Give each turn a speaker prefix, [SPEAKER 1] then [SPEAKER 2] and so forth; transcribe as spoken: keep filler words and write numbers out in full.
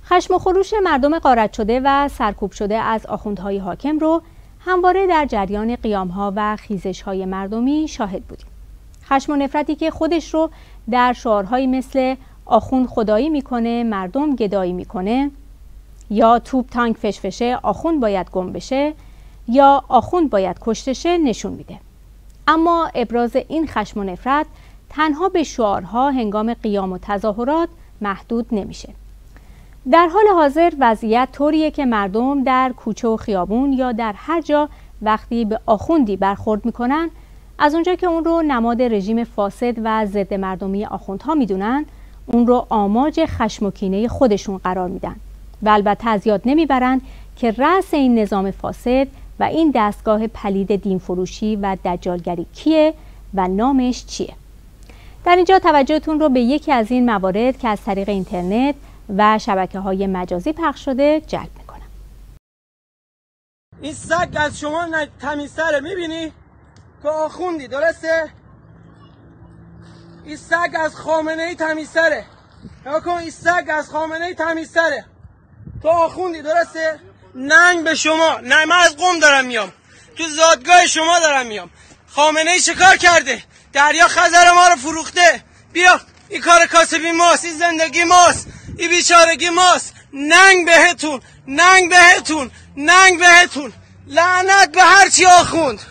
[SPEAKER 1] خشم و خروش مردم غارت شده و سرکوب شده از آخوندهای حاکم رو همواره در جریان قیام‌ها و خیزش‌های مردمی شاهد بودیم. خشم و نفرتی که خودش رو در شعارهایی مثل آخوند خدایی میکنه، مردم گدایی میکنه، یا توپ تانک فشفشه، آخوند باید گم بشه، یا آخوند باید کشته شه نشون میده. اما ابراز این خشم و نفرت تنها به شعارها هنگام قیام و تظاهرات محدود نمیشه. در حال حاضر وضعیت طوریه که مردم در کوچه و خیابون یا در هر جا وقتی به آخوندی برخورد میکنن، از اونجا که اون رو نماد رژیم فاسد و ضد مردمی آخوندها میدونن، اون رو آماج خشم و کینه خودشون قرار میدن و البته از یاد نمیبرن که رأس این نظام فاسد و این دستگاه پلید دین فروشی و دجالگری کیه و نامش چیه. در اینجا توجهتون رو به یکی از این موارد که از طریق اینترنت و شبکه‌های مجازی پخش شده جلب میکنم.
[SPEAKER 2] این سگ از شما تمیزتره، میبینی؟ که آخوندی، درسته؟ این سگ از خامنه‌ای تمیزتره. نگاه کن، این سگ از خامنه‌ای تمیزتره. تو آخوندی، درسته؟ ننگ به شما. نه، من از قم دارم میام، تو زادگاه شما دارم میام. خامنه‌ای چیکار کرده؟ دریا خزر ما رو فروخته. بیا، این کار کاسبی ماست، این زندگی ماست، این بیچارگی ماست. ننگ بهتون، ننگ بهتون، ننگ بهتون. لعنت به هرچی آخوند.